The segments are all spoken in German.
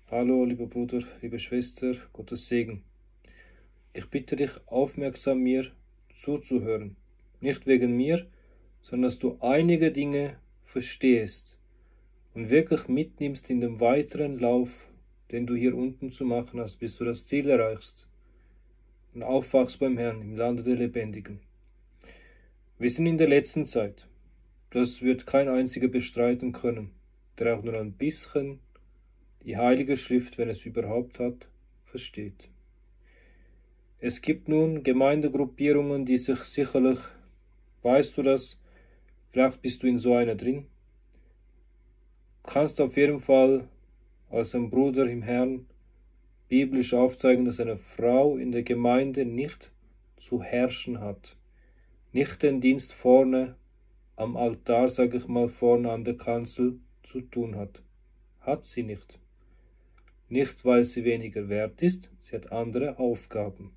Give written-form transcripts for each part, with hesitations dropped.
Hallo, lieber Bruder, liebe Schwester, Gottes Segen. Ich bitte dich, aufmerksam mir zuzuhören. Nicht wegen mir, sondern dass du einige Dinge verstehst und wirklich mitnimmst in dem weiteren Lauf, den du hier unten zu machen hast, bis du das Ziel erreichst und aufwachst beim Herrn im Lande der Lebendigen. Wir sind in der letzten Zeit. Das wird kein einziger bestreiten können, der auch nur ein bisschen die Heilige Schrift, wenn es überhaupt hat, versteht. Es gibt nun Gemeindegruppierungen, die sich sicherlich, weißt du das, vielleicht bist du in so einer drin, kannst auf jeden Fall als ein Bruder im Herrn biblisch aufzeigen, dass eine Frau in der Gemeinde nicht zu herrschen hat, nicht den Dienst vorne am Altar, sage ich mal, vorne an der Kanzel zu tun hat. Hat sie nicht. Nicht, weil sie weniger wert ist, sie hat andere Aufgaben.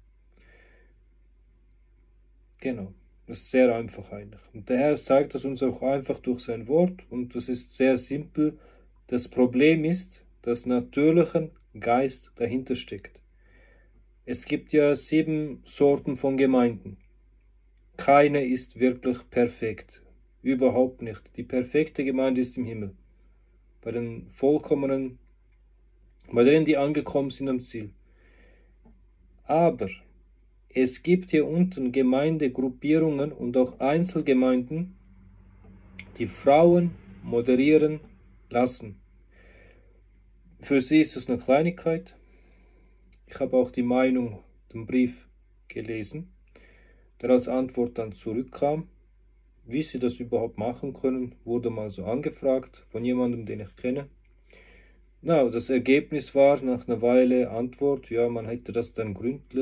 Genau, das ist sehr einfach eigentlich. Und der Herr zeigt das uns auch einfach durch sein Wort und das ist sehr simpel. Das Problem ist, dass natürlichen Geist dahinter steckt. Es gibt ja 7 Sorten von Gemeinden. Keine ist wirklich perfekt. Überhaupt nicht. Die perfekte Gemeinde ist im Himmel. Bei den vollkommenen, bei denen, die angekommen sind am Ziel. Aber es gibt hier unten Gemeindegruppierungen und auch Einzelgemeinden, die Frauen moderieren lassen. Für sie ist es eine Kleinigkeit. Ich habe auch die Meinung, den Brief gelesen, der als Antwort dann zurückkam. Wie sie das überhaupt machen können, wurde mal so angefragt von jemandem, den ich kenne. Na, das Ergebnis war nach einer Weile Antwort, ja, man hätte das dann gründlich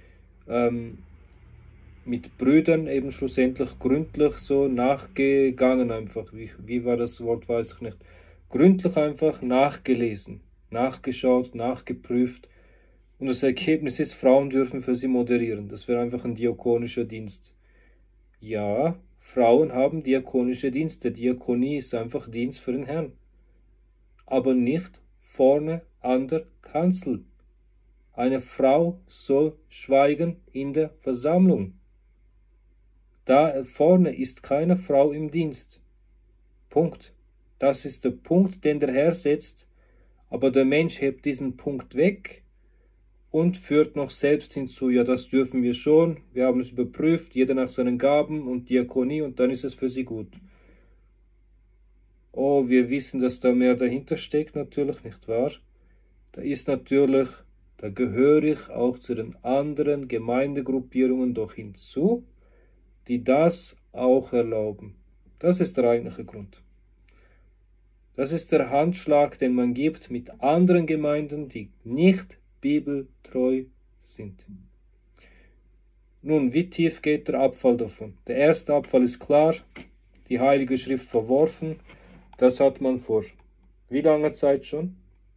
mit Brüdern eben schlussendlich gründlich so nachgegangen einfach. Wie war das Wort, weiß ich nicht. Gründlich einfach nachgelesen, nachgeschaut, nachgeprüft. Und das Ergebnis ist, Frauen dürfen für sie moderieren. Das wäre einfach ein diakonischer Dienst. Ja, Frauen haben diakonische Dienste. Diakonie ist einfach Dienst für den Herrn. Aber nicht vorne an der Kanzel. Eine Frau soll schweigen in der Versammlung. Da vorne ist keine Frau im Dienst. Punkt. Das ist der Punkt, den der Herr setzt, aber der Mensch hebt diesen Punkt weg und führt noch selbst hinzu, ja, das dürfen wir schon, wir haben es überprüft, jeder nach seinen Gaben und Diakonie und dann ist es für sie gut. Oh, wir wissen, dass da mehr dahinter steckt, natürlich, nicht wahr? Da ist natürlich, da gehöre ich auch zu den anderen Gemeindegruppierungen doch hinzu, die das auch erlauben. Das ist der eigentliche Grund. Das ist der Handschlag, den man gibt mit anderen Gemeinden, die nicht bibeltreu sind. Nun, wie tief geht der Abfall davon? Der erste Abfall ist klar, die Heilige Schrift verworfen. Das hat man vor wie langer Zeit schon?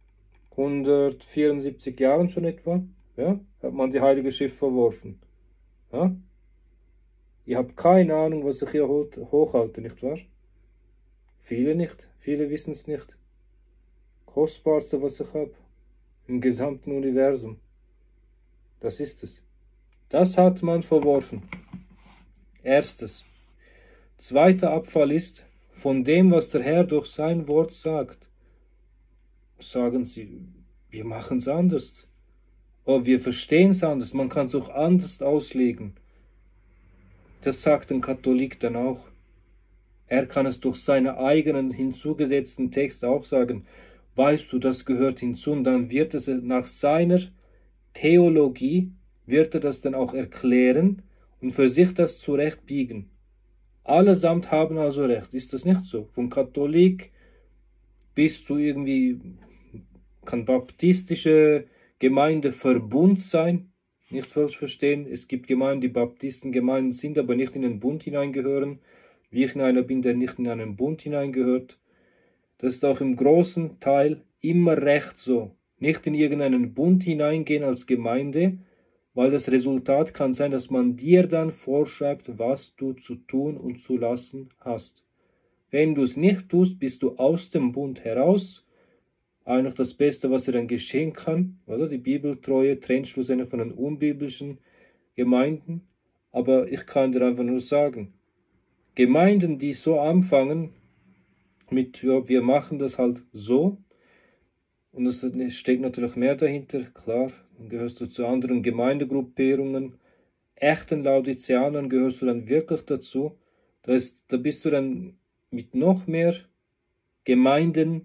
174 Jahren schon etwa? Ja? Hat man die Heilige Schrift verworfen. Ja? Ihr habt keine Ahnung, was ich hier hochhalte, nicht wahr? Viele nicht, viele wissen es nicht. Kostbarste, was ich habe, im gesamten Universum. Das ist es. Das hat man verworfen. Erstes. Zweiter Abfall ist, von dem, was der Herr durch sein Wort sagt, sagen sie, wir machen es anders. Oh, wir verstehen es anders, man kann es auch anders auslegen. Das sagt ein Katholik dann auch. Er kann es durch seine eigenen hinzugesetzten Texte auch sagen. Weißt du, das gehört hinzu und dann wird es nach seiner Theologie, wird er das dann auch erklären und für sich das zurechtbiegen. Allesamt haben also recht, ist das nicht so? Von Katholik bis zu irgendwie, kann baptistische Gemeindeverbund sein, nicht falsch verstehen, es gibt Gemeinden, die Baptistengemeinden sind, aber nicht in den Bund hineingehören, wie ich in einer bin, der nicht in einen Bund hineingehört. Das ist auch im großen Teil immer recht so. Nicht in irgendeinen Bund hineingehen als Gemeinde, weil das Resultat kann sein, dass man dir dann vorschreibt, was du zu tun und zu lassen hast. Wenn du es nicht tust, bist du aus dem Bund heraus eigentlich das Beste, was dir dann geschehen kann, oder? Die Bibeltreue trennt schlussendlich von den unbiblischen Gemeinden. Aber ich kann dir einfach nur sagen, Gemeinden, die so anfangen, mit, ja, wir machen das halt so, und es steckt natürlich mehr dahinter, klar, dann gehörst du zu anderen Gemeindegruppierungen, echten Laodiceanern gehörst du dann wirklich dazu, da bist du dann mit noch mehr Gemeinden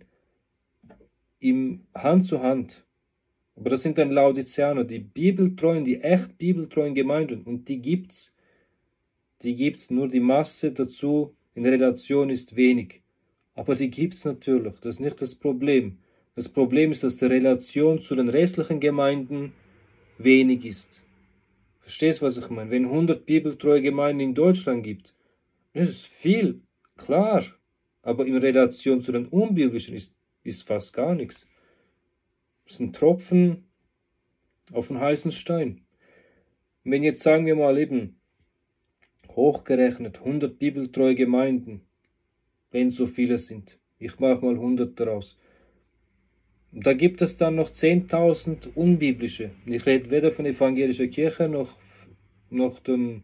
im Hand zu Hand. Aber das sind dann Laodiceaner, die bibeltreuen, die echt bibeltreuen Gemeinden, und die gibt's. Die gibt's, nur die Masse dazu in Relation ist wenig. Aber die gibt's natürlich, das ist nicht das Problem. Das Problem ist, dass die Relation zu den restlichen Gemeinden wenig ist. Verstehst du, was ich meine? Wenn 100 bibeltreue Gemeinden in Deutschland gibt, das ist viel, klar. Aber in Relation zu den unbiblischen ist fast gar nichts. Das ist ein Tropfen auf einen heißen Stein. Und wenn jetzt, sagen wir mal eben, hochgerechnet 100 bibeltreue Gemeinden, wenn so viele sind, ich mache mal 100 daraus, und da gibt es dann noch 10.000 unbiblische. Ich rede weder von evangelischer Kirche noch den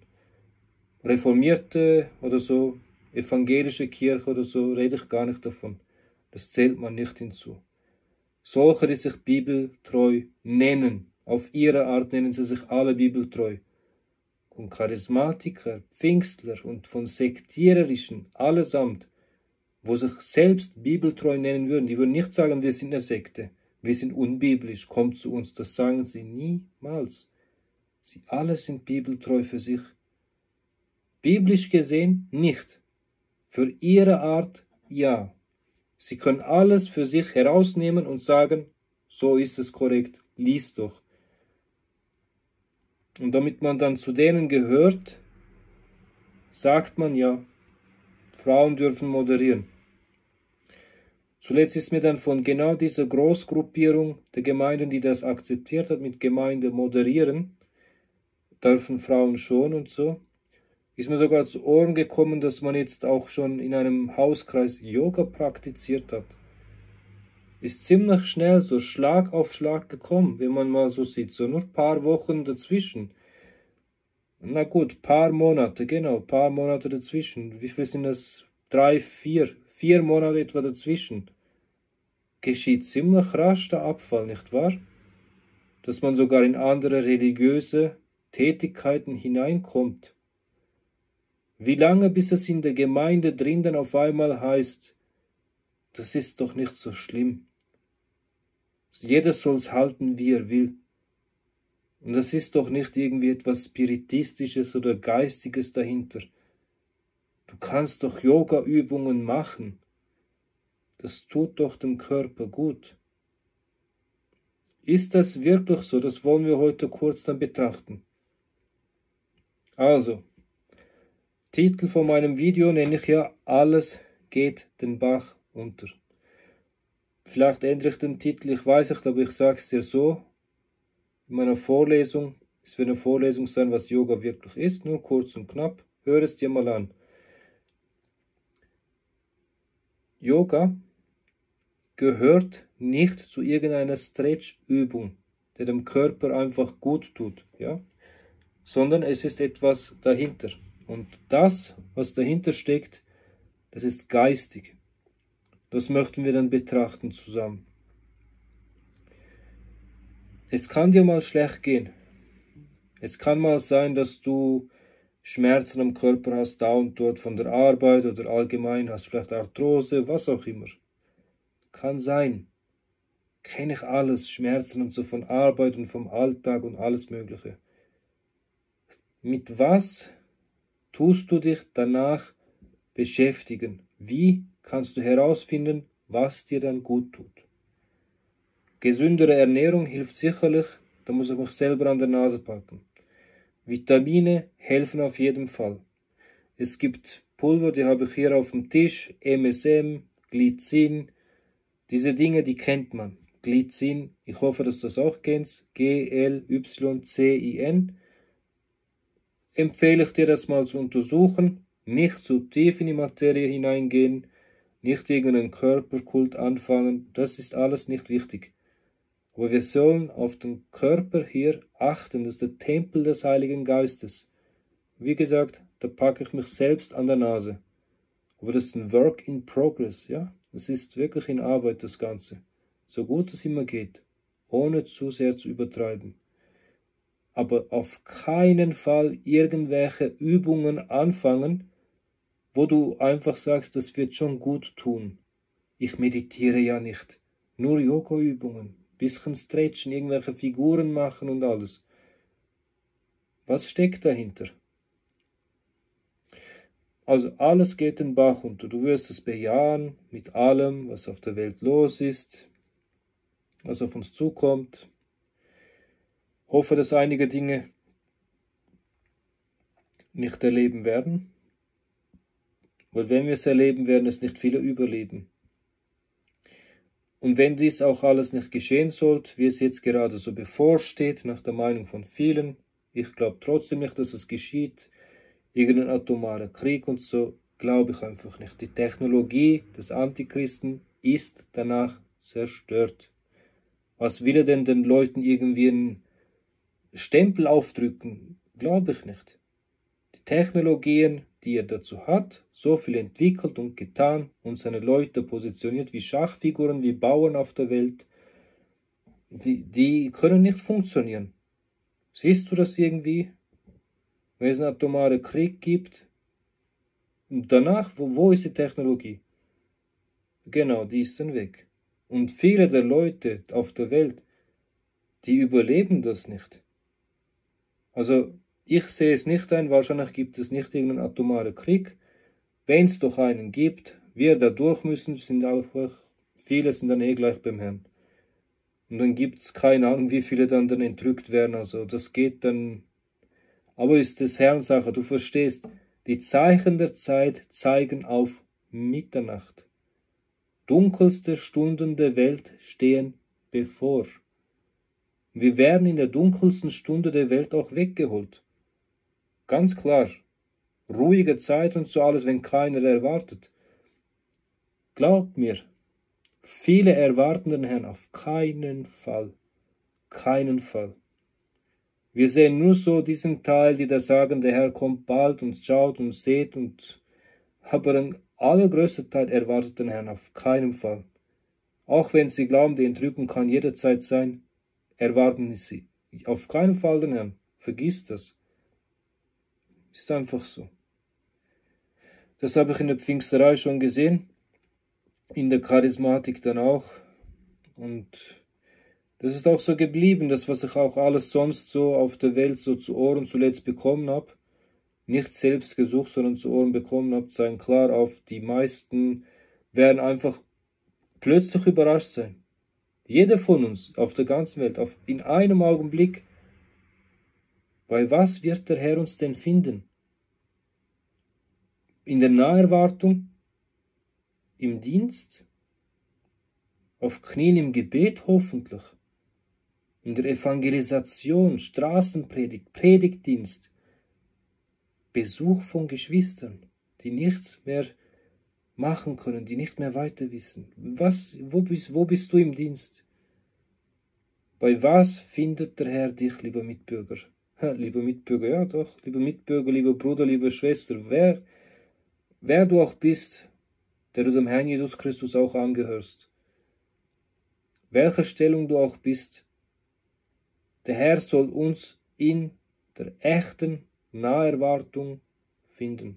reformierte oder so, evangelische Kirche oder so, rede ich gar nicht davon. Das zählt man nicht hinzu. Solche, die sich bibeltreu nennen, auf ihre Art nennen sie sich alle bibeltreu. Und Charismatiker, Pfingstler und von Sektiererischen, allesamt, wo sich selbst bibeltreu nennen würden, die würden nicht sagen, wir sind eine Sekte, wir sind unbiblisch, kommt zu uns, das sagen sie niemals. Sie alle sind bibeltreu für sich. Biblisch gesehen nicht. Für ihre Art ja. Sie können alles für sich herausnehmen und sagen, so ist es korrekt, lies doch. Und damit man dann zu denen gehört, sagt man ja, Frauen dürfen moderieren. Zuletzt ist mir dann von genau dieser Großgruppierung der Gemeinden, die das akzeptiert hat, mit Gemeinde moderieren, dürfen Frauen schon und so, ist mir sogar zu Ohren gekommen, dass man jetzt auch schon in einem Hauskreis Yoga praktiziert hat. Ist ziemlich schnell so Schlag auf Schlag gekommen, wenn man mal so sieht, so nur ein paar Wochen dazwischen. Na gut, paar Monate, genau, paar Monate dazwischen. Wie viel sind das? 3, 4 Monate etwa dazwischen. Geschieht ziemlich rasch der Abfall, nicht wahr? Dass man sogar in andere religiöse Tätigkeiten hineinkommt. Wie lange, bis es in der Gemeinde drin dann auf einmal heißt, das ist doch nicht so schlimm. Jeder soll es halten, wie er will. Und das ist doch nicht irgendwie etwas Spiritistisches oder Geistiges dahinter. Du kannst doch Yoga-Übungen machen. Das tut doch dem Körper gut. Ist das wirklich so? Das wollen wir heute kurz dann betrachten. Also, Titel von meinem Video nenne ich ja, alles geht den Bach unter. Vielleicht ändere ich den Titel, ich weiß nicht, aber ich sage es dir so, in meiner Vorlesung, es wird eine Vorlesung sein, was Yoga wirklich ist, nur kurz und knapp, hör es dir mal an. Yoga gehört nicht zu irgendeiner Stretch-Übung, der dem Körper einfach gut tut, ja? Sondern es ist etwas dahinter. Und das, was dahinter steckt, das ist geistig. Das möchten wir dann betrachten zusammen. Es kann dir mal schlecht gehen. Es kann mal sein, dass du Schmerzen am Körper hast, da und dort von der Arbeit oder allgemein, hast vielleicht Arthrose, was auch immer. Kann sein. Kenne ich alles, Schmerzen und so von Arbeit und vom Alltag und alles Mögliche. Mit was tust du dich danach beschäftigen? Wie kannst du herausfinden, was dir dann gut tut? Gesündere Ernährung hilft sicherlich, da muss ich mich selber an der Nase packen. Vitamine helfen auf jeden Fall. Es gibt Pulver, die habe ich hier auf dem Tisch, MSM, Glycin, diese Dinge, die kennt man. Glycin, ich hoffe, dass du das auch kennst, Glycin. Empfehle ich dir, das mal zu untersuchen, nicht zu tief in die Materie hineingehen, nicht irgendeinen Körperkult anfangen, das ist alles nicht wichtig. Aber wir sollen auf den Körper hier achten, das ist der Tempel des Heiligen Geistes. Wie gesagt, da packe ich mich selbst an der Nase. Aber das ist ein Work in Progress, ja? Das ist wirklich in Arbeit, das Ganze. So gut es immer geht, ohne zu sehr zu übertreiben. Aber auf keinen Fall irgendwelche Übungen anfangen, wo du einfach sagst, das wird schon gut tun. Ich meditiere ja nicht. Nur Yoga-Übungen, bisschen stretchen, irgendwelche Figuren machen und alles. Was steckt dahinter? Also alles geht den Bach runter. Du wirst es bejahen mit allem, was auf der Welt los ist, was auf uns zukommt. Hoffe, dass einige Dinge nicht erleben werden. Weil wenn wir es erleben, werden es nicht viele überleben. Und wenn dies auch alles nicht geschehen sollte, wie es jetzt gerade so bevorsteht, nach der Meinung von vielen, ich glaube trotzdem nicht, dass es geschieht, irgendein atomarer Krieg und so, glaube ich einfach nicht. Die Technologie des Antichristen ist danach zerstört. Was will er denn den Leuten irgendwie einen Stempel aufdrücken? Glaube ich nicht. Die Technologien, die er dazu hat, so viel entwickelt und getan und seine Leute positioniert wie Schachfiguren, wie Bauern auf der Welt, die können nicht funktionieren. Siehst du das irgendwie? Wenn es einen atomaren Krieg gibt, danach, wo ist die Technologie? Genau, die ist dann weg. Und viele der Leute auf der Welt, die überleben das nicht. Also, ich sehe es nicht ein, wahrscheinlich gibt es nicht irgendeinen atomaren Krieg. Wenn es doch einen gibt, wir da durch müssen, sind einfach, viele sind dann eh gleich beim Herrn. Und dann gibt es keine Ahnung, wie viele dann entrückt werden, also das geht dann, aber ist des Herrn Sache, du verstehst, die Zeichen der Zeit zeigen auf Mitternacht. Dunkelste Stunden der Welt stehen bevor. Wir werden in der dunkelsten Stunde der Welt auch weggeholt. Ganz klar, ruhige Zeit und so alles, wenn keiner erwartet. Glaubt mir, viele erwarten den Herrn auf keinen Fall. Keinen Fall. Wir sehen nur so diesen Teil, die da sagen, der Herr kommt bald und schaut und seht, aber ein allergrößter Teil erwartet den Herrn auf keinen Fall. Auch wenn sie glauben, die Entrückung kann jederzeit sein, erwarten sie auf keinen Fall den Herrn. Vergiss das. Ist einfach so. Das habe ich in der Pfingsterei schon gesehen, in der Charismatik dann auch. Und das ist auch so geblieben, das, was ich auch alles sonst so auf der Welt so zu Ohren zuletzt bekommen habe. Nicht selbst gesucht, sondern zu Ohren bekommen habe, zeigen klar auf, die meisten werden einfach plötzlich überrascht sein. Jeder von uns auf der ganzen Welt, in einem Augenblick. Bei was wird der Herr uns denn finden? In der Naherwartung? Im Dienst? Auf Knien im Gebet hoffentlich? In der Evangelisation, Straßenpredigt, Predigtdienst? Besuch von Geschwistern, die nichts mehr machen können, die nicht mehr weiter wissen. Wo bist du im Dienst? Bei was findet der Herr dich, lieber Mitbürger? Lieber Mitbürger, ja doch, lieber Mitbürger, lieber Bruder, liebe Schwester, wer du auch bist, der du dem Herrn Jesus Christus auch angehörst, welche Stellung du auch bist, der Herr soll uns in der echten Naherwartung finden.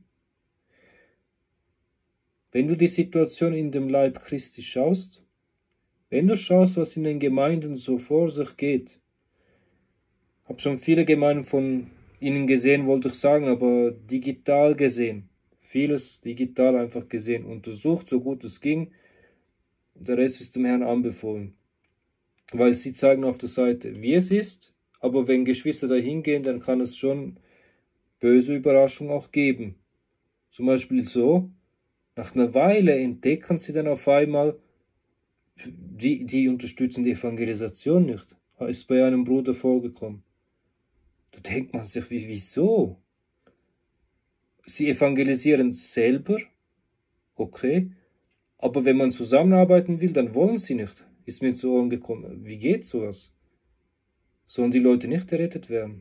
Wenn du die Situation in dem Leib Christi schaust, wenn du schaust, was in den Gemeinden so vor sich geht, habe schon viele Gemeinden von ihnen gesehen, wollte ich sagen, aber digital gesehen, vieles digital einfach gesehen, untersucht, so gut es ging, der Rest ist dem Herrn anbefohlen, weil sie zeigen auf der Seite, wie es ist, aber wenn Geschwister da hingehen, dann kann es schon böse Überraschungen auch geben. Zum Beispiel so, nach einer Weile entdecken sie dann auf einmal, die unterstützen die Evangelisation nicht. Ist bei einem Bruder vorgekommen. Da denkt man sich, wieso? Sie evangelisieren selber, okay, Aber wenn man zusammenarbeiten will, dann wollen sie nicht. Ist mir zu Ohren gekommen. Wie geht sowas? Sollen die Leute nicht errettet werden?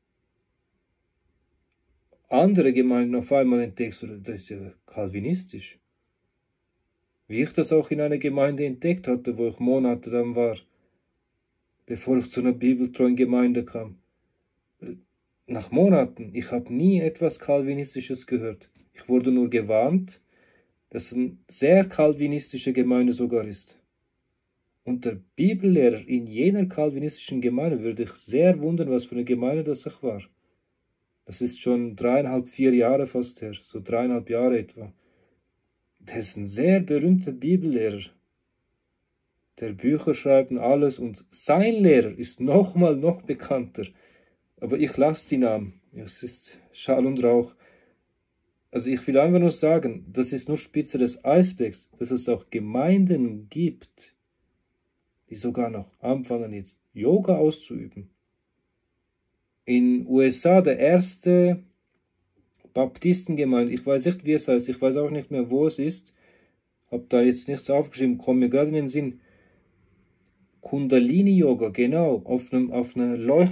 Andere Gemeinden auf einmal entdeckst du, das ist ja kalvinistisch. Wie ich das auch in einer Gemeinde entdeckt hatte, wo ich Monate dann war, bevor ich zu einer bibeltreuen Gemeinde kam. Nach Monaten, ich habe nie etwas Calvinistisches gehört. Ich wurde nur gewarnt, dass es eine sehr calvinistische Gemeinde sogar ist. Und der Bibellehrer in jener calvinistischen Gemeinde würde ich sehr wundern, was für eine Gemeinde das auch war. Das ist schon 3,5, 4 Jahre fast her, so 3,5 Jahre etwa. Das ist ein sehr berühmter Bibellehrer, der Bücher schreibt und alles, und sein Lehrer ist noch bekannter. Aber ich lasse die Namen. Es ist Schall und Rauch. Also ich will einfach nur sagen, das ist nur Spitze des Eisbergs, dass es auch Gemeinden gibt, die sogar noch anfangen jetzt Yoga auszuüben. In USA der erste Baptistengemeinde, ich weiß nicht, wie es heißt, ich weiß auch nicht mehr, wo es ist, habe da jetzt nichts aufgeschrieben, komme mir gerade in den Sinn. Kundalini-Yoga, genau, auf einer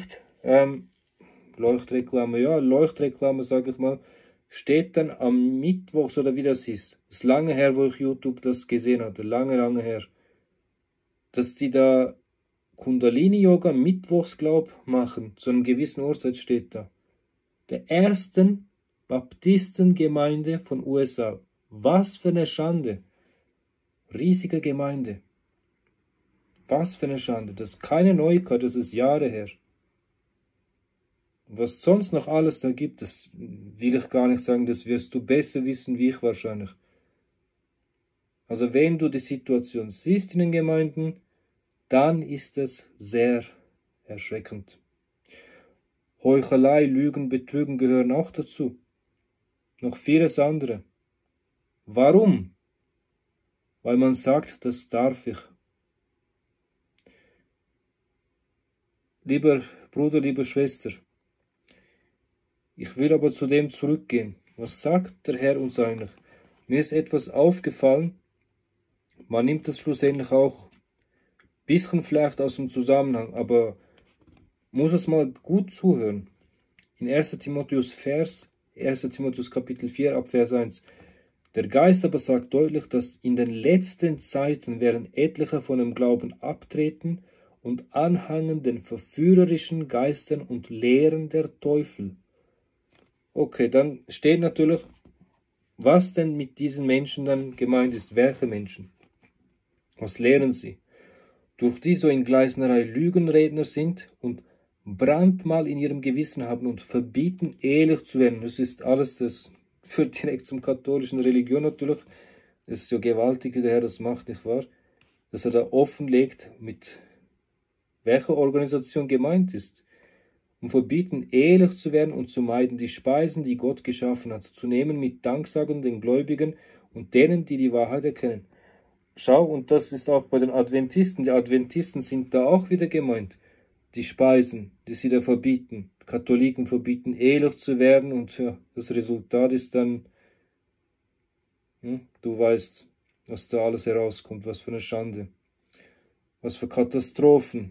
Leuchtreklame, sage ich mal, steht dann am Mittwoch oder wie das ist. Das ist lange her, wo ich YouTube das gesehen hatte, lange her. Dass die da Kundalini-Yoga mittwochs, machen, zu einer gewissen Uhrzeit steht da. Der ersten Baptistengemeinde von USA. Was für eine Schande. Riesige Gemeinde. Was für eine Schande. Das ist keine Neuigkeit, das ist Jahre her. Was sonst noch alles da gibt, das will ich gar nicht sagen, das wirst du besser wissen wie ich wahrscheinlich. Also wenn du die Situation siehst in den Gemeinden, dann ist es sehr erschreckend. Heuchelei, Lügen, Betrügen gehören auch dazu. Noch vieles andere. Warum? Weil man sagt, das darf ich. Lieber Bruder, liebe Schwester, ich will aber zu dem zurückgehen. Was sagt der Herr uns eigentlich? Mir ist etwas aufgefallen, man nimmt das schlussendlich auch ein bisschen vielleicht aus dem Zusammenhang, aber muss es mal gut zuhören. In 1. Timotheus Kapitel 4 ab Vers 1. Der Geist aber sagt deutlich, dass in den letzten Zeiten werden etliche von dem Glauben abtreten und anhangen den verführerischen Geistern und Lehren der Teufel. Okay, dann steht natürlich, was denn mit diesen Menschen dann gemeint ist. Welche Menschen? Was lehren sie? Durch die so in Gleisnerei Lügenredner sind und Brandmal in ihrem Gewissen haben und verbieten, ehrlich zu werden. Das ist alles, das führt direkt zum katholischen Religion natürlich. Es ist so gewaltig, wie der Herr das macht, nicht wahr? Dass er da offenlegt, mit welcher Organisation gemeint ist. Und verbieten, ehrlich zu werden und zu meiden, die Speisen, die Gott geschaffen hat, zu nehmen mit Danksagen den Gläubigen und denen, die die Wahrheit erkennen. Schau, und das ist auch bei den Adventisten. Die Adventisten sind da auch wieder gemeint. Die Speisen, die sie da verbieten. Katholiken verbieten, ehrlich zu werden, und ja, das Resultat ist dann, du weißt, was da alles herauskommt, was für eine Schande, was für Katastrophen.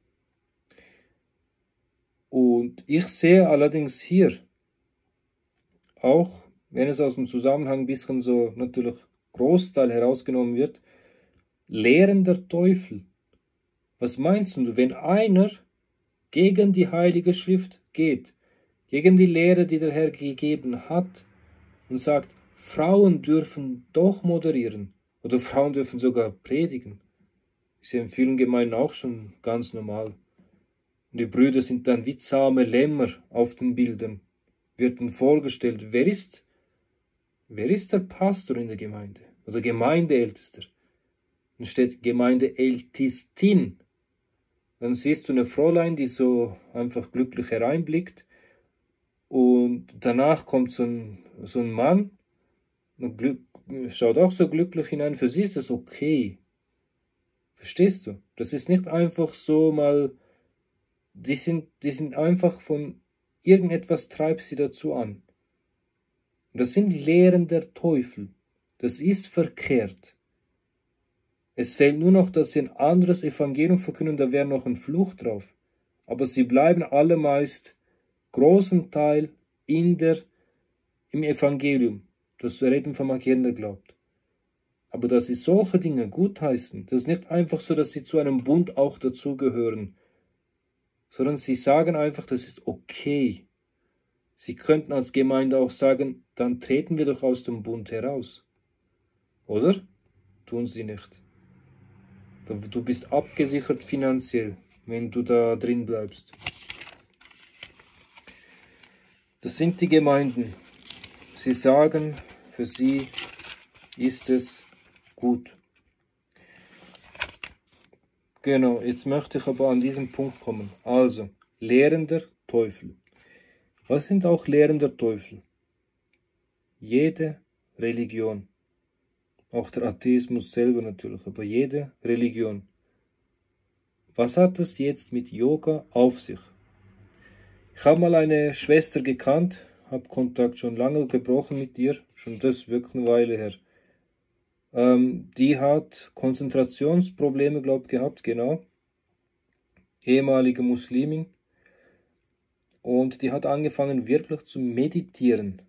Und ich sehe allerdings hier, auch wenn es aus dem Zusammenhang ein bisschen so natürlich Großteil herausgenommen wird, Lehren der Teufel. Was meinst du, wenn einer gegen die Heilige Schrift geht, gegen die Lehre, die der Herr gegeben hat, und sagt, Frauen dürfen doch moderieren oder Frauen dürfen sogar predigen? Ist ja in vielen Gemeinden auch schon ganz normal. Und die Brüder sind dann wie zahme Lämmer auf den Bildern. Wird dann vorgestellt, wer ist der Pastor in der Gemeinde oder Gemeindeältester? Dann steht Gemeindeältistin. Dann siehst du eine Fräulein, die so einfach glücklich hereinblickt, und danach kommt so ein Mann und schaut auch so glücklich hinein. Für sie ist das okay. Verstehst du? Das ist nicht einfach so mal, die sind einfach von irgendetwas treibt sie dazu an. Und das sind Lehren der Teufel. Das ist verkehrt. Es fehlt nur noch, dass sie ein anderes Evangelium verkünden, da wäre noch ein Fluch drauf. Aber sie bleiben alle meist großen Teil im Evangelium, das Reden vom Agenda glaubt. Aber dass sie solche Dinge gutheißen, das ist nicht einfach so, dass sie zu einem Bund auch dazugehören, sondern sie sagen einfach, das ist okay. Sie könnten als Gemeinde auch sagen, dann treten wir doch aus dem Bund heraus. Oder? Tun sie nicht. Du bist abgesichert finanziell, wenn du da drin bleibst. Das sind die Gemeinden. Sie sagen, für sie ist es gut. Genau, jetzt möchte ich aber an diesen Punkt kommen. Also, lehrender Teufel. Was sind auch lehrender Teufel? Jede Religion. Auch der Atheismus selber natürlich, aber jede Religion. Was hat das jetzt mit Yoga auf sich? Ich habe mal eine Schwester gekannt, habe Kontakt schon lange gebrochen mit ihr, schon das wirklich eine Weile her. Die hat Konzentrationsprobleme, glaube ich, gehabt, genau. Ehemalige Muslimin. Und die hat angefangen wirklich zu meditieren.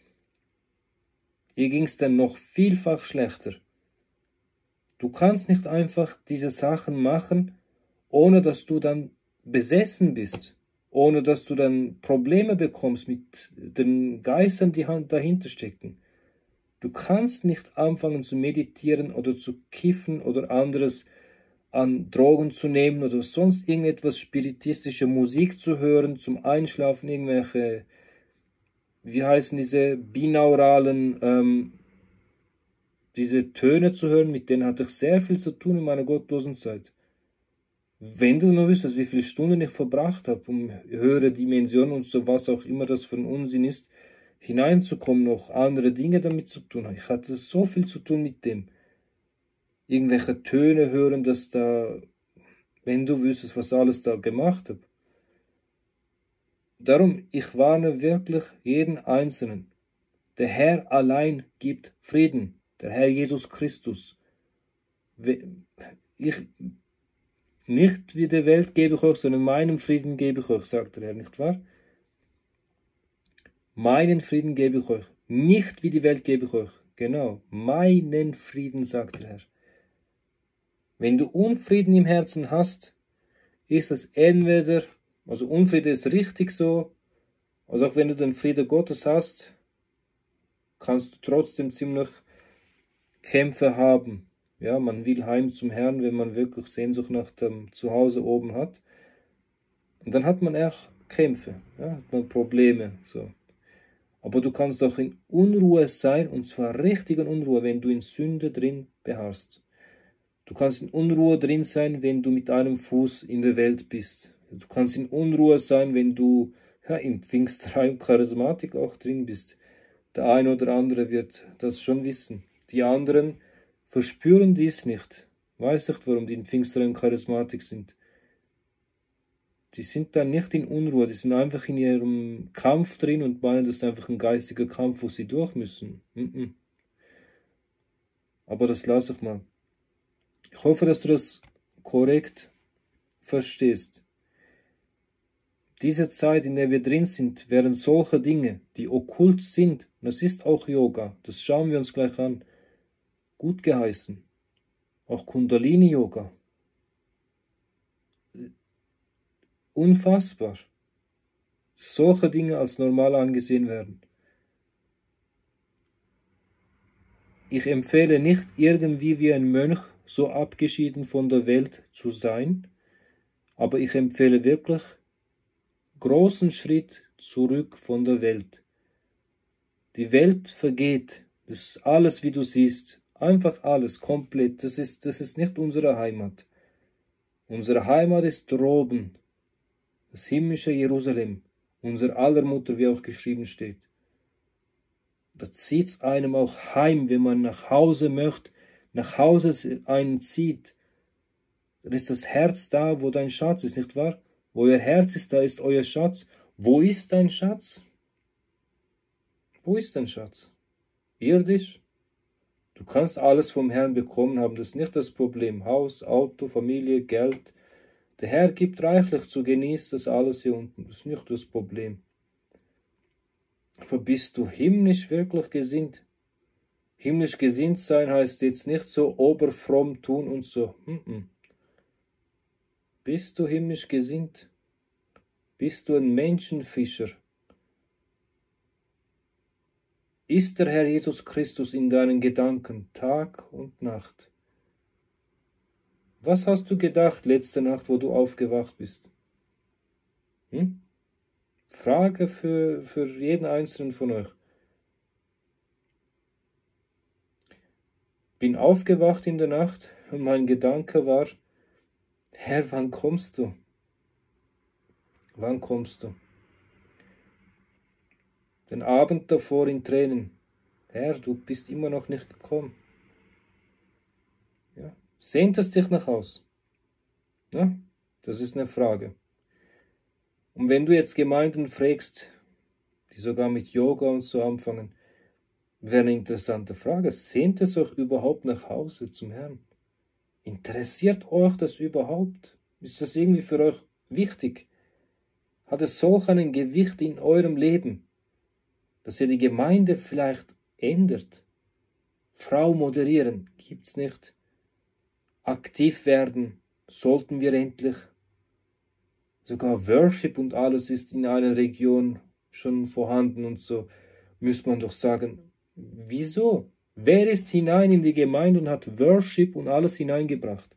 Ihr ging es dann noch vielfach schlechter. Du kannst nicht einfach diese Sachen machen, ohne dass du dann besessen bist, ohne dass du dann Probleme bekommst mit den Geistern, die dahinter stecken. Du kannst nicht anfangen zu meditieren oder zu kiffen oder anderes an Drogen zu nehmen oder sonst irgendetwas spiritistische Musik zu hören, zum Einschlafen irgendwelche, wie heißen diese binauralen, diese Töne zu hören, mit denen hatte ich sehr viel zu tun in meiner gottlosen Zeit. Wenn du nur wüsstest, wie viele Stunden ich verbracht habe, um höhere Dimensionen und so was auch immer das für ein Unsinn ist, hineinzukommen, noch andere Dinge damit zu tun. Ich hatte so viel zu tun mit dem. Irgendwelche Töne hören, dass da, wenn du wüsstest, was alles da gemacht habe. Darum, ich warne wirklich jeden Einzelnen. Der Herr allein gibt Frieden. Der Herr Jesus Christus. Nicht wie der Welt gebe ich euch, sondern meinen Frieden gebe ich euch, sagt der Herr, nicht wahr? Meinen Frieden gebe ich euch. Nicht wie die Welt gebe ich euch. Genau, meinen Frieden, sagt der Herr. Wenn du Unfrieden im Herzen hast, ist es entweder, also Unfriede ist richtig so, also auch wenn du den Frieden Gottes hast, kannst du trotzdem ziemlich Kämpfe haben. Ja, man will heim zum Herrn, wenn man wirklich Sehnsucht nach dem Zuhause oben hat. Und dann hat man auch Kämpfe, ja, hat man Probleme. So. Aber du kannst auch in Unruhe sein, und zwar richtigen Unruhe, wenn du in Sünde drin beharrst. Du kannst in Unruhe drin sein, wenn du mit einem Fuß in der Welt bist. Du kannst in Unruhe sein, wenn du in Pfingsterei und Charismatik auch drin bist. Der eine oder andere wird das schon wissen. Die anderen verspüren dies nicht. Weiß nicht, warum die in Pfingsterei und Charismatik sind. Die sind dann nicht in Unruhe, die sind einfach in ihrem Kampf drin und meinen, das ist einfach ein geistiger Kampf, wo sie durch müssen. Aber das lasse ich mal. Ich hoffe, dass du das korrekt verstehst. Diese Zeit, in der wir drin sind, werden solche Dinge, die okkult sind, und das ist auch Yoga, das schauen wir uns gleich an, gut geheißen. Auch Kundalini-Yoga. Unfassbar. Solche Dinge als normal angesehen werden. Ich empfehle nicht irgendwie wie ein Mönch so abgeschieden von der Welt zu sein, aber ich empfehle wirklich großen Schritt zurück von der Welt. Die Welt vergeht, das ist alles, wie du siehst, einfach alles, komplett, das ist nicht unsere Heimat. Unsere Heimat ist droben, das himmlische Jerusalem, unser aller Mutter, wie auch geschrieben steht. Da zieht es einem auch heim, wenn man nach Hause möchte, nach Hause einen zieht. Dann ist das Herz da, wo dein Schatz ist, nicht wahr? Wo euer Herz ist, da ist euer Schatz. Wo ist dein Schatz? Wo ist dein Schatz? Irdisch? Du kannst alles vom Herrn bekommen haben, das ist nicht das Problem. Haus, Auto, Familie, Geld. Der Herr gibt reichlich, zu genießt das alles hier unten. Das ist nicht das Problem. Aber bist du himmlisch wirklich gesinnt? Himmlisch gesinnt sein heißt jetzt nicht so oberfromm tun und so. Bist du himmlisch gesinnt? Bist du ein Menschenfischer? Ist der Herr Jesus Christus in deinen Gedanken Tag und Nacht? Was hast du gedacht letzte Nacht, wo du aufgewacht bist? Frage für jeden Einzelnen von euch. Bin aufgewacht in der Nacht und mein Gedanke war, Herr, wann kommst du? Wann kommst du? Den Abend davor in Tränen. Herr, du bist immer noch nicht gekommen. Ja. Sehnt es dich nach Haus? Ja, das ist eine Frage. Und wenn du jetzt Gemeinden fragst, die sogar mit Yoga und so anfangen, wäre eine interessante Frage. Sehnt es euch überhaupt nach Hause zum Herrn? Interessiert euch das überhaupt? Ist das irgendwie für euch wichtig? Hat es solch einen Gewicht in eurem Leben, dass ihr die Gemeinde vielleicht ändert? Frau moderieren, gibt's nicht. Aktiv werden, sollten wir endlich. Sogar Worship und alles ist in einer Region schon vorhanden und so. Müsste man doch sagen, wieso? Wer ist hinein in die Gemeinde und hat Worship und alles hineingebracht?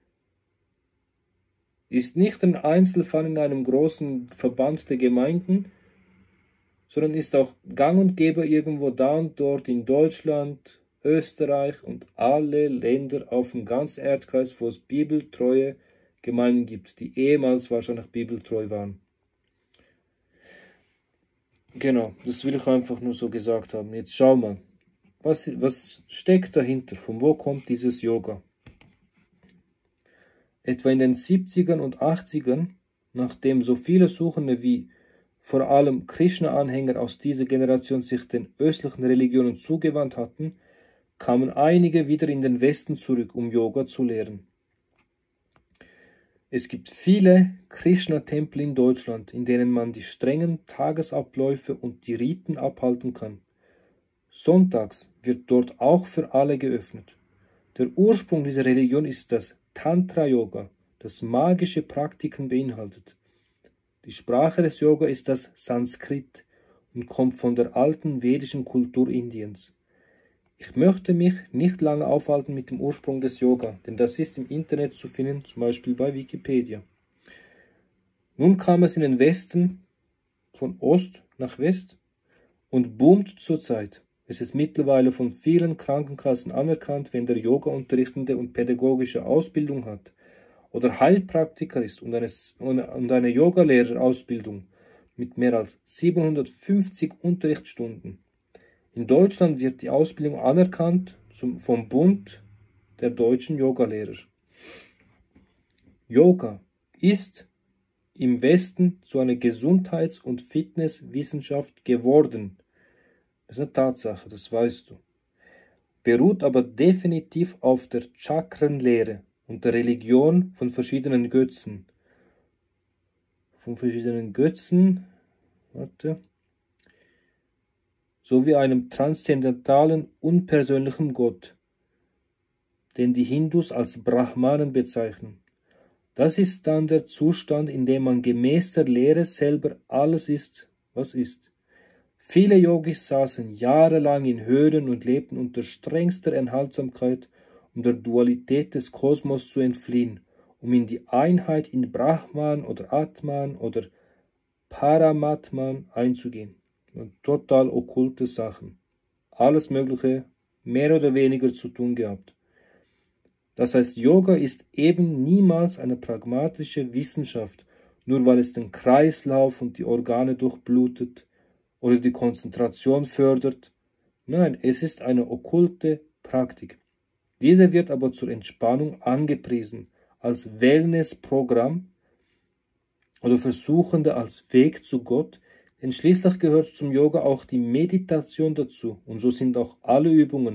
Ist nicht ein Einzelfall in einem großen Verband der Gemeinden, sondern ist auch gang und gäbe irgendwo da und dort in Deutschland, Österreich und alle Länder auf dem ganzen Erdkreis, wo es bibeltreue Gemeinden gibt, die ehemals wahrscheinlich bibeltreu waren. Genau, das will ich einfach nur so gesagt haben. Jetzt schau mal, was steckt dahinter? Von wo kommt dieses Yoga? Etwa in den 70ern und 80ern, nachdem so viele Suchende wie vor allem Krishna-Anhänger aus dieser Generation sich den östlichen Religionen zugewandt hatten, kamen einige wieder in den Westen zurück, um Yoga zu lehren. Es gibt viele Krishna-Tempel in Deutschland, in denen man die strengen Tagesabläufe und die Riten abhalten kann. Sonntags wird dort auch für alle geöffnet. Der Ursprung dieser Religion ist das Tantra-Yoga, das magische Praktiken beinhaltet. Die Sprache des Yoga ist das Sanskrit und kommt von der alten vedischen Kultur Indiens. Ich möchte mich nicht lange aufhalten mit dem Ursprung des Yoga, denn das ist im Internet zu finden, zum Beispiel bei Wikipedia. Nun kam es in den Westen, von Ost nach West, und boomt zurzeit. Es ist mittlerweile von vielen Krankenkassen anerkannt, wenn der Yoga-Unterrichtende und pädagogische Ausbildung hat oder Heilpraktiker ist und eine Yogalehrerausbildung mit mehr als 750 Unterrichtsstunden. In Deutschland wird die Ausbildung anerkannt vom Bund der deutschen Yogalehrer. Yoga ist im Westen zu einer Gesundheits- und Fitnesswissenschaft geworden. Das ist eine Tatsache, das weißt du. Beruht aber definitiv auf der Chakrenlehre und der Religion von verschiedenen Götzen. Sowie einem transzendentalen, unpersönlichen Gott, den die Hindus als Brahmanen bezeichnen. Das ist dann der Zustand, in dem man gemäß der Lehre selber alles ist, was ist. Viele Yogis saßen jahrelang in Höhlen und lebten unter strengster Enthaltsamkeit, um der Dualität des Kosmos zu entfliehen, um in die Einheit in Brahman oder Atman oder Paramatman einzugehen. Und total okkulte Sachen. Alles Mögliche mehr oder weniger zu tun gehabt. Das heißt, Yoga ist eben niemals eine pragmatische Wissenschaft, nur weil es den Kreislauf und die Organe durchblutet oder die Konzentration fördert. Nein, es ist eine okkulte Praktik. Diese wird aber zur Entspannung angepriesen, als Wellnessprogramm oder Versuchende als Weg zu Gott, denn schließlich gehört zum Yoga auch die Meditation dazu und so sind auch alle Übungen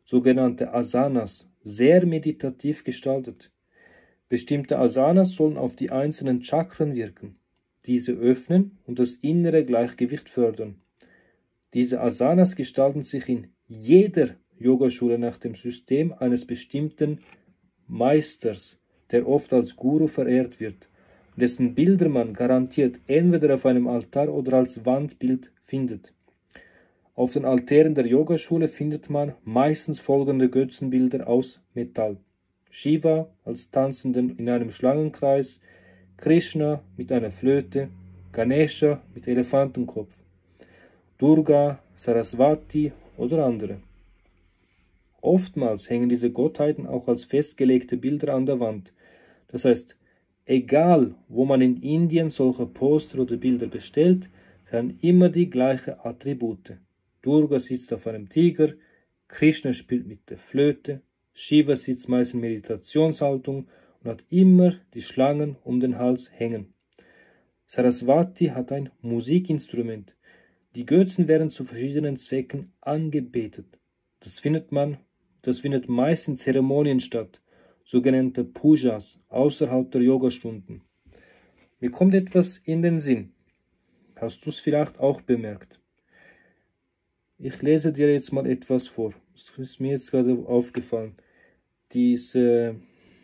sogenannte Asanas, sehr meditativ gestaltet. Bestimmte Asanas sollen auf die einzelnen Chakren wirken, diese öffnen und das innere Gleichgewicht fördern. Diese Asanas gestalten sich in jeder Yogaschule nach dem System eines bestimmten Meisters, der oft als Guru verehrt wird, dessen Bilder man garantiert entweder auf einem Altar oder als Wandbild findet. Auf den Altären der Yogaschule findet man meistens folgende Götzenbilder aus Metall: Shiva als Tanzenden in einem Schlangenkreis, Krishna mit einer Flöte, Ganesha mit Elefantenkopf, Durga, Saraswati oder andere. Oftmals hängen diese Gottheiten auch als festgelegte Bilder an der Wand. Das heißt, egal wo man in Indien solche Poster oder Bilder bestellt, sie haben immer die gleichen Attribute. Durga sitzt auf einem Tiger, Krishna spielt mit der Flöte, Shiva sitzt meist in Meditationshaltung und hat immer die Schlangen um den Hals hängen. Saraswati hat ein Musikinstrument. Die Götzen werden zu verschiedenen Zwecken angebetet. Das findet meist in Zeremonien statt, sogenannte Pujas, außerhalb der Yogastunden. Mir kommt etwas in den Sinn. Hast du es vielleicht auch bemerkt? Ich lese dir jetzt mal etwas vor. Das ist mir jetzt gerade aufgefallen. Diese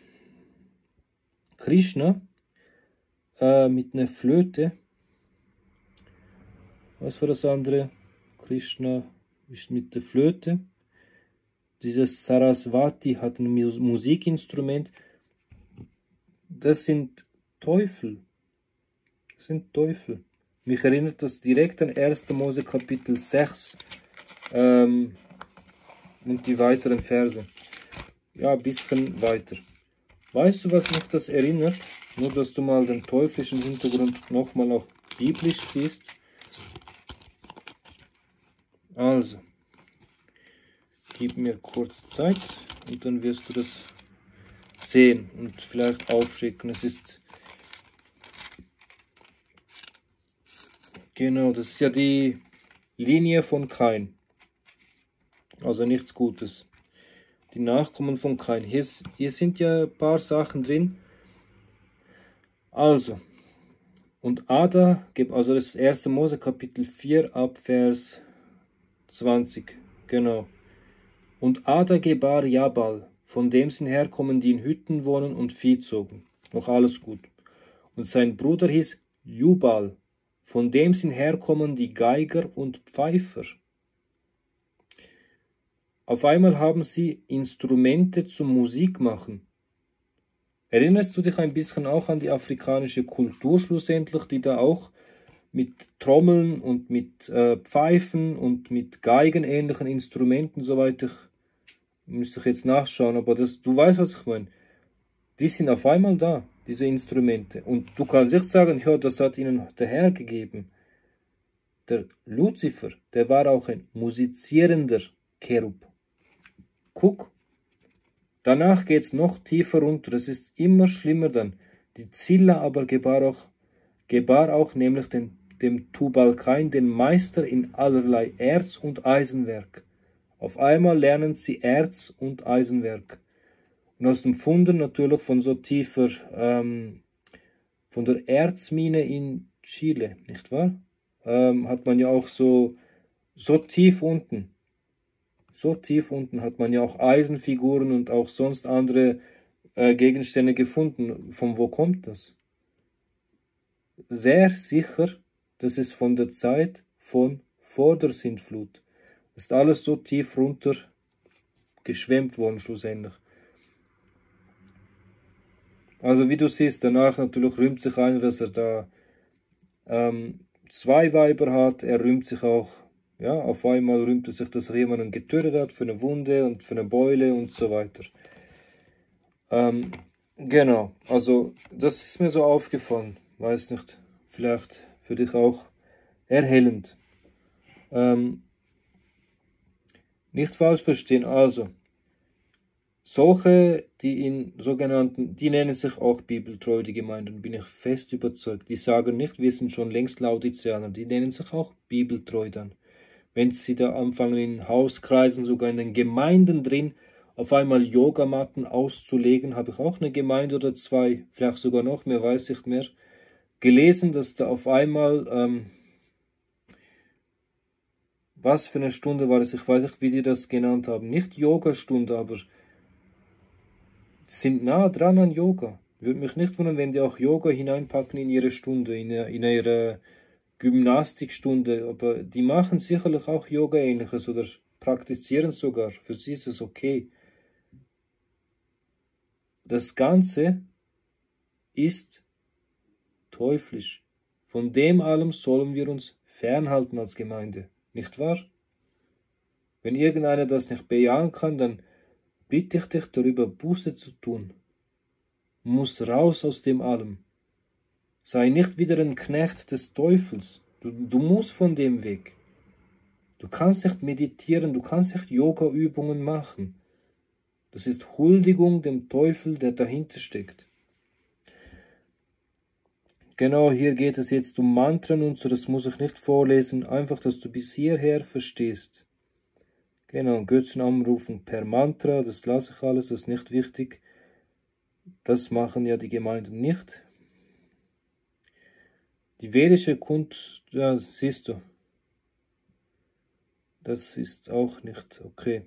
Krishna mit einer Flöte. Was war das andere? Krishna ist mit der Flöte. Dieses Saraswati hat ein Musikinstrument. Das sind Teufel. Das sind Teufel. Mich erinnert das direkt an 1. Mose Kapitel 6 und die weiteren Verse. Ja, ein bisschen weiter. Weißt du, was mich das erinnert? Nur, dass du mal den teuflischen Hintergrund nochmal auch biblisch siehst. Also, gib mir kurz Zeit und dann wirst du das sehen und vielleicht aufschicken. Es ist genau, das ist ja die Linie von Kain. Also nichts Gutes. Die Nachkommen von Kain. Hier sind ja ein paar Sachen drin. Also, und Ada, also das ist 1. Mose Kapitel 4 ab Vers 20. Genau. Und Ada gebar Jabal, von dem sind herkommen, die in Hütten wohnen und Vieh zogen. Noch alles gut. Und sein Bruder hieß Jubal, von dem sind herkommen die Geiger und Pfeifer. Auf einmal haben sie Instrumente zum Musikmachen. Erinnerst du dich ein bisschen auch an die afrikanische Kultur schlussendlich, die da auch mit Trommeln und mit Pfeifen und mit geigenähnlichen Instrumenten, soweit müsste ich jetzt nachschauen, aber du weißt, was ich meine. Die sind auf einmal da, diese Instrumente. Und du kannst nicht sagen, ja, das hat ihnen der Herr gegeben. Der Luzifer, der war auch ein musizierender Cherub. Guck, danach geht es noch tiefer runter, das ist immer schlimmer dann. Die Zilla aber gebar auch nämlich dem Tubal-Kain, den Meister in allerlei Erz- und Eisenwerk. Auf einmal lernen sie Erz- und Eisenwerk. Und aus dem Funden natürlich von so tiefer, von der Erzmine in Chile, nicht wahr? Hat man ja auch so tief unten. So tief unten hat man ja auch Eisenfiguren und auch sonst andere Gegenstände gefunden. Von wo kommt das? Sehr sicher, das ist von der Zeit von vor der Sintflut. Das ist alles so tief runter geschwemmt worden schlussendlich. Also wie du siehst, danach natürlich rühmt sich einer, dass er da 2 Weiber hat. Er rühmt sich auch, ja, auf einmal rühmt er sich, dass er jemanden getötet hat für eine Wunde und für eine Beule und so weiter. Genau, also das ist mir so aufgefallen. Weiß nicht, vielleicht für dich auch erhellend. Nicht falsch verstehen, also solche, die nennen sich auch bibeltreu, die Gemeinden, bin ich fest überzeugt. Die sagen nicht, wir sind schon längst Laodiceaner, die nennen sich auch bibeltreu dann. wenn sie da anfangen in Hauskreisen, sogar in den Gemeinden drin, auf einmal Yogamatten auszulegen, habe ich auch eine Gemeinde oder zwei, vielleicht sogar noch mehr, weiß ich mehr, gelesen, dass da auf einmal, was für eine Stunde war es, ich weiß nicht, wie die das genannt haben, nicht Yogastunde, aber sind nah dran an Yoga. Würde mich nicht wundern, wenn die auch Yoga hineinpacken in ihre Stunde, in ihre Gymnastikstunde, aber die machen sicherlich auch Yoga-ähnliches oder praktizieren es sogar, für sie ist es okay. Das Ganze ist teuflisch. Von dem allem sollen wir uns fernhalten als Gemeinde, nicht wahr? Wenn irgendeiner das nicht bejahen kann, dann bitte ich dich darüber, Buße zu tun. Muss raus aus dem allem. Sei nicht wieder ein Knecht des Teufels. Du musst von dem weg. Du kannst nicht meditieren, du kannst nicht Yoga-Übungen machen. Das ist Huldigung dem Teufel, der dahinter steckt. Genau, hier geht es jetzt um Mantren und so, das muss ich nicht vorlesen, einfach, dass du bis hierher verstehst. Genau, Götzen anrufen per Mantra, das lasse ich alles, das ist nicht wichtig. Das machen ja die Gemeinden nicht. Die vedische Kunst, ja, siehst du, das ist auch nicht okay.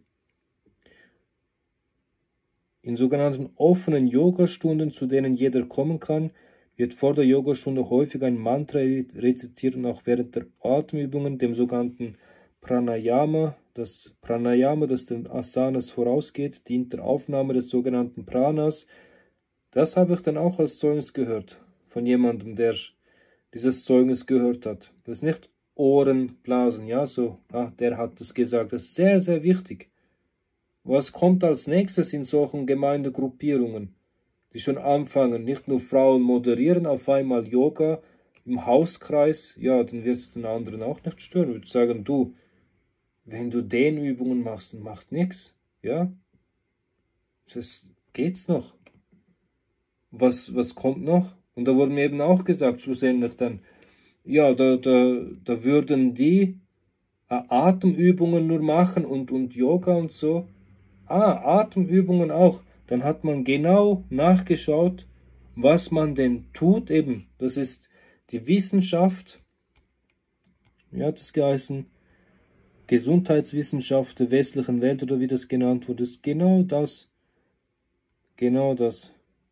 In sogenannten offenen Yogastunden, zu denen jeder kommen kann, wird vor der Yogastunde häufig ein Mantra rezitiert und auch während der Atemübungen, dem sogenannten Pranayama. Das Pranayama, das den Asanas vorausgeht, dient der Aufnahme des sogenannten Pranas. Das habe ich dann auch als Zeugnis gehört, von jemandem, der dieses Zeugnis gehört hat. Das ist nicht Ohrenblasen, ja, so, der hat es gesagt. Das ist sehr, sehr wichtig. Was kommt als nächstes in solchen Gemeindegruppierungen, die schon anfangen, nicht nur Frauen moderieren, auf einmal Yoga im Hauskreis, ja, dann wird es den anderen auch nicht stören. Ich würde sagen, du, wenn du Dehnübungen machst, macht nichts, ja, das geht's noch. Was kommt noch? Und da wurde mir eben auch gesagt, schlussendlich dann, ja, da würden die Atemübungen nur machen und Yoga und so. Atemübungen auch. Dann hat man genau nachgeschaut, was man denn tut. Eben, das ist die Wissenschaft, wie hat es geheißen, Gesundheitswissenschaft der westlichen Welt oder wie das genannt wurde. Das ist genau das. Genau das.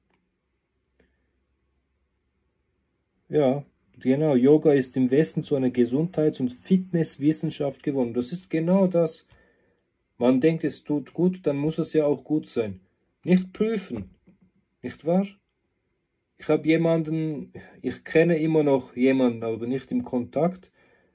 Ja, genau. Yoga ist im Westen zu einer Gesundheits- und Fitnesswissenschaft geworden. Das ist genau das. Man denkt, es tut gut, dann muss es ja auch gut sein. Nicht prüfen, nicht wahr? Ich habe jemanden, ich kenne immer noch jemanden, aber nicht im Kontakt,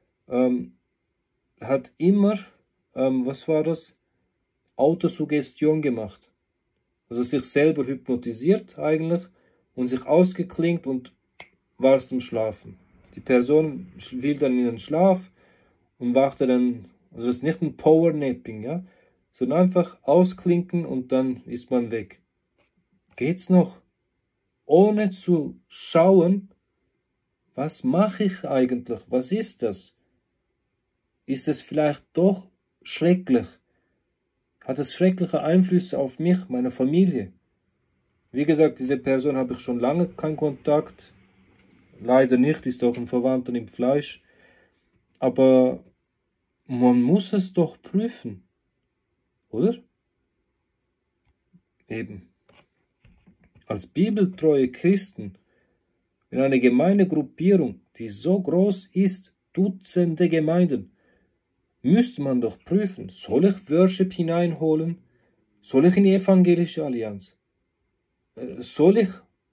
hat immer, was war das? Autosuggestion gemacht. Also sich selber hypnotisiert eigentlich und sich ausgeklinkt und war es zum Schlafen. Die Person fiel dann in den Schlaf und wachte dann. Also das ist nicht ein Powernapping, ja, sondern einfach ausklinken und dann ist man weg. Geht's noch? Ohne zu schauen, was mache ich eigentlich? Was ist das? Ist es vielleicht doch schrecklich? Hat es schreckliche Einflüsse auf mich, meine Familie? Wie gesagt, diese Person habe ich schon lange keinen Kontakt. Leider nicht, ist auch ein Verwandter im Fleisch. Aber man muss es doch prüfen, oder? Eben. Als bibeltreue Christen in einer Gemeindegruppierung, die so groß ist, Dutzende Gemeinden, müsste man doch prüfen, soll ich Worship hineinholen? Soll ich in die evangelische Allianz? Soll ich,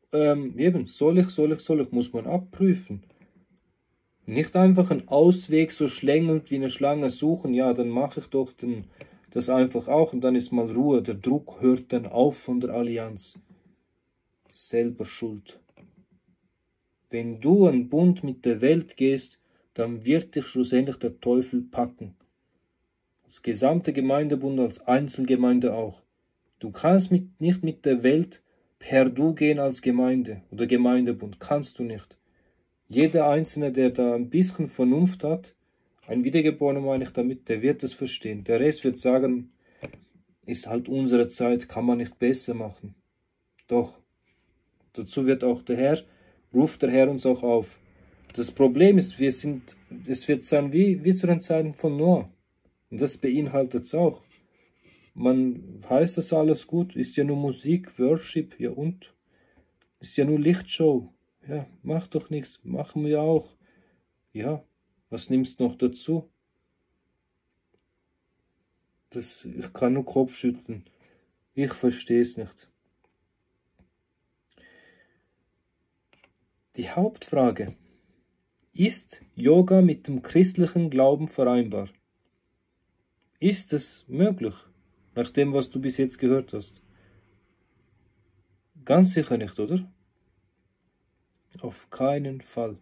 muss man abprüfen. Nicht einfach einen Ausweg so schlängelnd wie eine Schlange suchen, ja, dann mache ich doch das einfach auch und dann ist mal Ruhe. Der Druck hört dann auf von der Allianz. Selber schuld. Wenn du einen Bund mit der Welt gehst, dann wird dich schlussendlich der Teufel packen. Als gesamte Gemeindebund, als Einzelgemeinde auch. Du kannst nicht mit der Welt per Du gehen als Gemeinde oder Gemeindebund. Kannst du nicht. Jeder Einzelne, der da ein bisschen Vernunft hat, Ein Wiedergeborener meine ich damit, der wird es verstehen. Der Rest wird sagen, ist halt unsere Zeit, kann man nicht besser machen. Doch, dazu wird auch ruft der Herr uns auch auf. Das Problem ist, es wird sein wie zu den Zeiten von Noah. Und das beinhaltet es auch. Man heißt das alles gut, ist ja nur Musik, Worship, ja und? Ist ja nur Lichtshow. Ja, macht doch nichts, machen wir auch. Ja, was nimmst du noch dazu? Ich kann nur Kopf schütteln. Ich verstehe es nicht. Die Hauptfrage: Ist Yoga mit dem christlichen Glauben vereinbar? Ist es möglich, nach dem, was du bis jetzt gehört hast? Ganz sicher nicht, oder? Auf keinen Fall.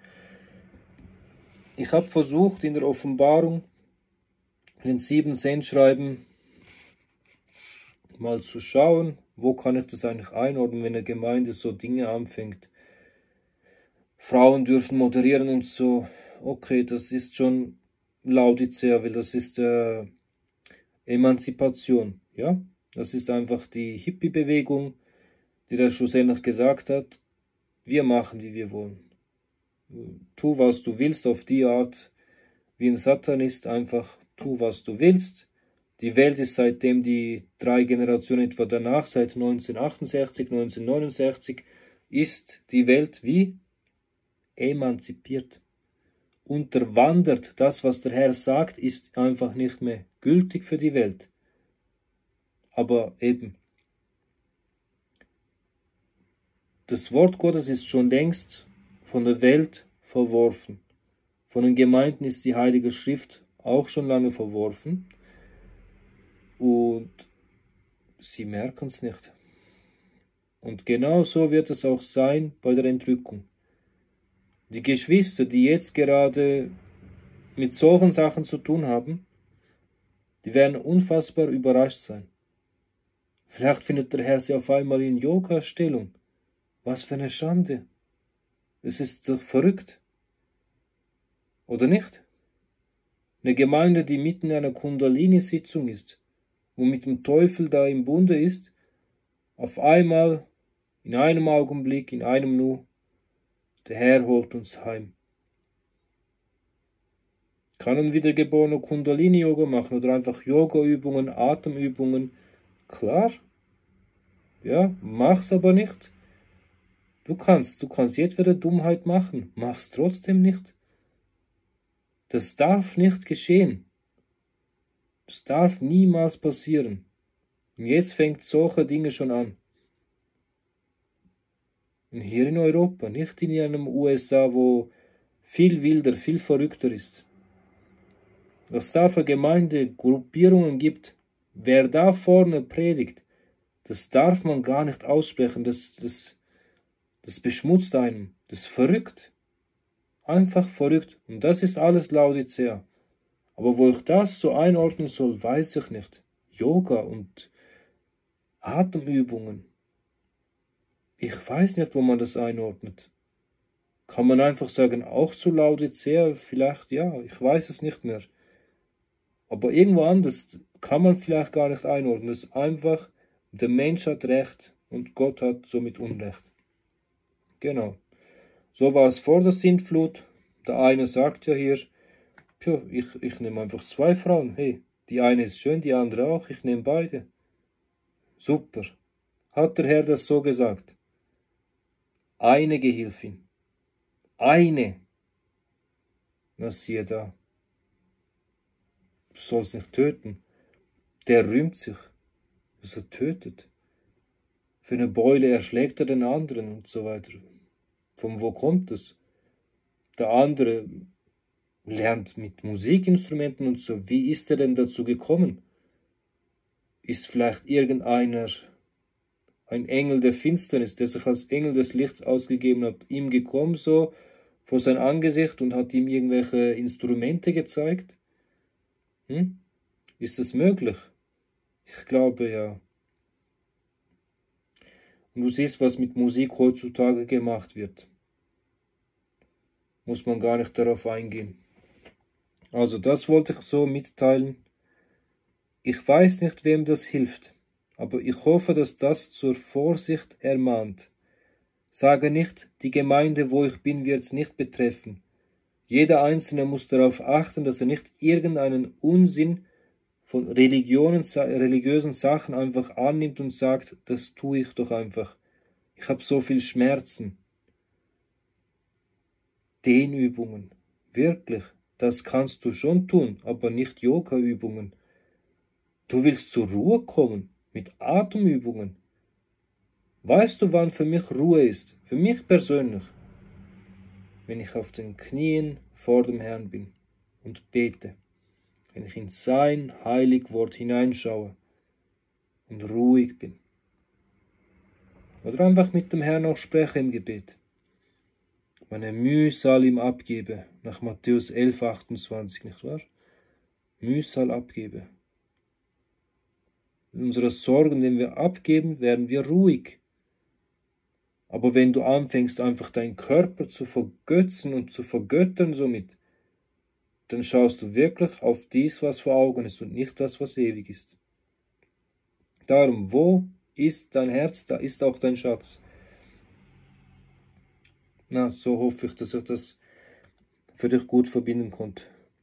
Ich habe versucht, in der Offenbarung, in den 7 Sendschreiben, mal zu schauen, wo kann ich das eigentlich einordnen, wenn eine Gemeinde so Dinge anfängt. Frauen dürfen moderieren und so. Okay, das ist schon Laodicea, weil das ist Emanzipation, ja? Das ist einfach die Hippie-Bewegung, die das schlussendlich gesagt hat, wir machen, wie wir wollen. Tu, was du willst, auf die Art, wie ein Satanist, einfach tu, was du willst. Die Welt ist seitdem die 3 Generationen etwa danach, seit 1968, 1969, ist die Welt wie emanzipiert. Unterwandert. Das, was der Herr sagt, ist einfach nicht mehr gültig für die Welt. Aber eben, das Wort Gottes ist schon längst von der Welt verworfen. Von den Gemeinden ist die Heilige Schrift auch schon lange verworfen. Und sie merken es nicht. Und genau so wird es auch sein bei der Entrückung. Die Geschwister, die jetzt gerade mit solchen Sachen zu tun haben, die werden unfassbar überrascht sein. Vielleicht findet der Herr sie auf einmal in Yoga-Stellung. Was für eine Schande. Es ist doch verrückt. Oder nicht? Eine Gemeinde, die mitten in einer Kundalini-Sitzung ist, wo mit dem Teufel da im Bunde ist, auf einmal, in einem Augenblick, in einem Nu, der Herr holt uns heim. Kann ein Wiedergeborener Kundalini-Yoga machen oder einfach Yoga-Übungen, Atemübungen? Klar. Ja, mach's aber nicht. Du kannst jedwede Dummheit machen, mach's trotzdem nicht. Das darf nicht geschehen. Das darf niemals passieren. Und jetzt fängt solche Dinge schon an. Und hier in Europa, nicht in einem USA, wo viel wilder, viel verrückter ist. Was da für Gemeindegruppierungen gibt, wer da vorne predigt, das darf man gar nicht aussprechen, das beschmutzt einen, das ist verrückt. Einfach verrückt. Und das ist alles Laodicea. Aber wo ich das so einordnen soll, weiß ich nicht. Yoga und Atemübungen. Ich weiß nicht, wo man das einordnet. Kann man einfach sagen, auch zu Laodicea? Vielleicht ja, ich weiß es nicht mehr. Aber irgendwo anders kann man vielleicht gar nicht einordnen. Das ist einfach, der Mensch hat Recht und Gott hat somit Unrecht. Genau. So war es vor der Sintflut. Der eine sagt ja hier, ich nehme einfach 2 Frauen. Hey, die eine ist schön, die andere auch. Ich nehme beide. Super. Hat der Herr das so gesagt? Eine Gehilfin. Eine. Na siehe da. Du sollst nicht töten. Der rühmt sich, dass er tötet. Für eine Beule erschlägt er den anderen und so weiter. Von wo kommt es? Der andere lernt mit Musikinstrumenten und so. Wie ist er denn dazu gekommen? Ist vielleicht irgendeiner, ein Engel der Finsternis, der sich als Engel des Lichts ausgegeben hat, ihm gekommen so vor sein Angesicht und hat ihm irgendwelche Instrumente gezeigt? Ist es möglich? Ich glaube ja. Und du siehst, was mit Musik heutzutage gemacht wird. Muss man gar nicht darauf eingehen. Also das wollte ich so mitteilen. Ich weiß nicht, wem das hilft, aber ich hoffe, dass das zur Vorsicht ermahnt. Sage nicht, die Gemeinde, wo ich bin, wird es nicht betreffen. Jeder Einzelne muss darauf achten, dass er nicht irgendeinen Unsinn von religiösen Sachen einfach annimmt und sagt, das tue ich doch einfach. Ich habe so viel Schmerzen. Dehnübungen, wirklich, das kannst du schon tun, aber nicht Yoga-Übungen. Du willst zur Ruhe kommen mit Atemübungen. Weißt du, wann für mich Ruhe ist? Für mich persönlich. Wenn ich auf den Knien vor dem Herrn bin und bete. Wenn ich in sein heilig Wort hineinschaue und ruhig bin. Oder einfach mit dem Herrn auch spreche im Gebet. Meine Mühsal ihm abgebe, nach Matthäus 11, 28, nicht wahr? Mühsal abgebe. In unsere Sorgen, wenn wir abgeben, werden wir ruhig. Aber wenn du anfängst, einfach deinen Körper zu vergötzen und zu vergöttern somit, dann schaust du wirklich auf dies, was vor Augen ist und nicht das, was ewig ist. Darum, wo ist dein Herz, da ist auch dein Schatz. Na, so hoffe ich, dass ich das für dich gut verbinden konnte.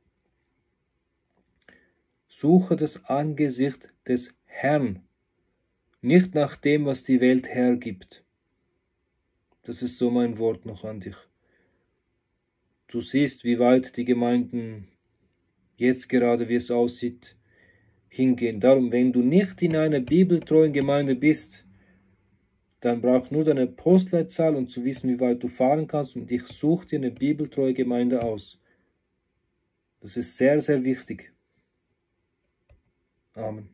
Suche das Angesicht des Herrn, nicht nach dem, was die Welt hergibt. Das ist so mein Wort noch an dich. Du siehst, wie weit die Gemeinden jetzt gerade, wie es aussieht, hingehen. Darum, wenn du nicht in einer bibeltreuen Gemeinde bist, dann brauchst du nur deine Postleitzahl und zu wissen, wie weit du fahren kannst, und ich suche dir eine bibeltreue Gemeinde aus. Das ist sehr, sehr wichtig. Amen.